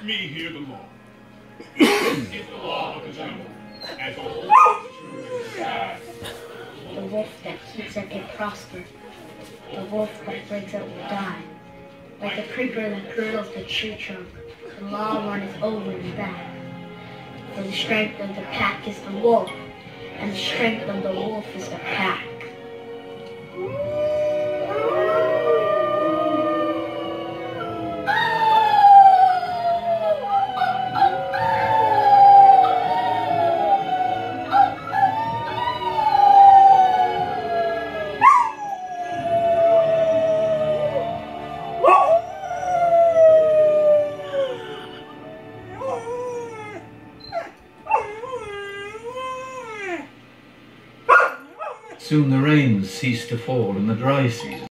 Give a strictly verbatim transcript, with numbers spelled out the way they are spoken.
Let me hear the law. It's the law of the jungle. As a wolf The wolf that keeps it can prosper. The wolf that breaks it will die. Like the creeper that girdles the tree trunk, the law runs over and back. For the strength of the pack is the wolf, and the strength of the wolf is the pack. Soon the rains cease to fall in the dry season.